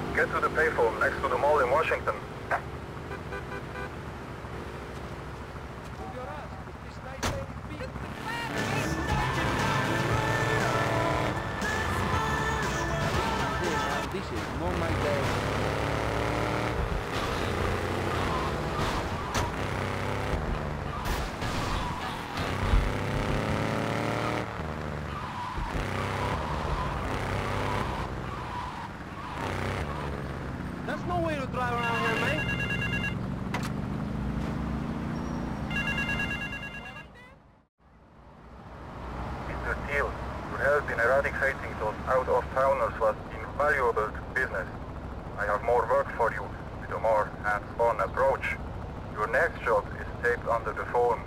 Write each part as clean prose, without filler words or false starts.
Get to the payphone next to the mall in Washington. This is not my day. There's no way to drive around here, mate. Mr. Teal, your help in eradicating those out-of-towners was invaluable to business. I have more work for you, with a more hands-on approach. Your next job is taped under the phone.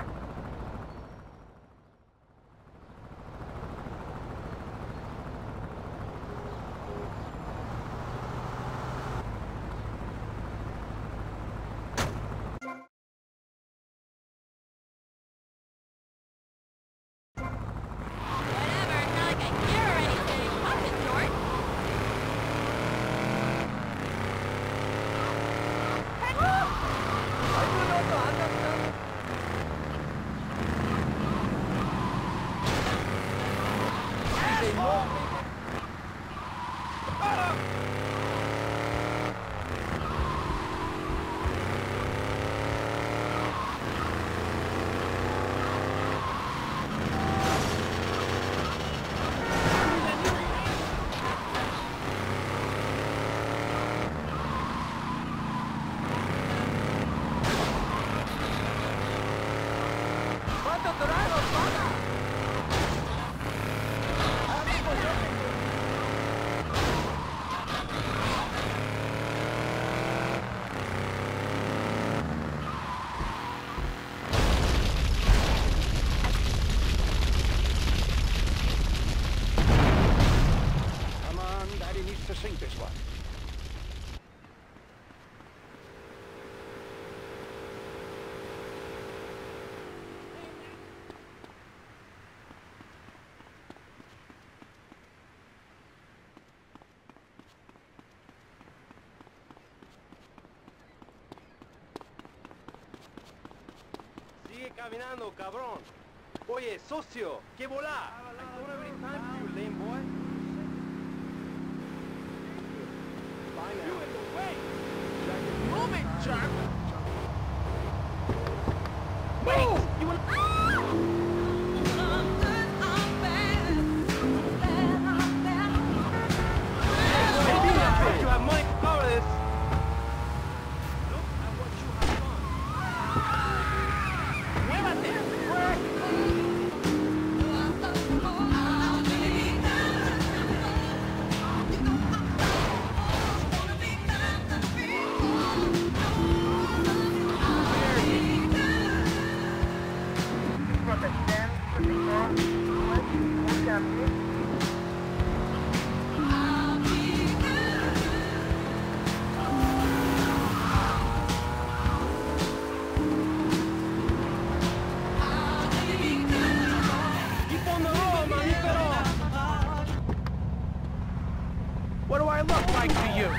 To sink this one. Sigue caminando, cabrón. Oye, socio, ¿qué volá? I don't have any time for you, lame boy. You in the way! Move it, jerk! Wait! You will... You have money to cover this. Look at what you have done. Muévate! What do I look like to you?